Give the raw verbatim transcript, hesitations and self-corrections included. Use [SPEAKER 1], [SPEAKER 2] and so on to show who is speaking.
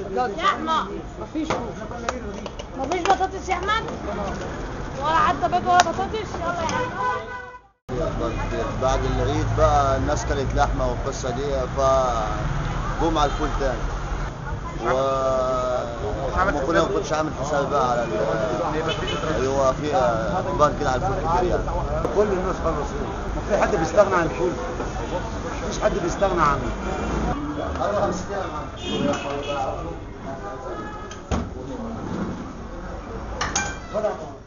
[SPEAKER 1] يا احمد مفيش مفيش بطاطس يا احمد ولا حتى بيض ولا بطاطس. يلا يا احمد
[SPEAKER 2] بعد العيد بقى الناس كلت لحمه والقصه دي فقوم على الفول تاني. و ما كنا ما كنتش عامل حسابي بقى على ايوه في اقبال كده على الفول كتير يعني.
[SPEAKER 3] كل الناس خلصوا، ما في حد بيستغنى عن الفول، مفيش حد بيستغنى عنه. خمس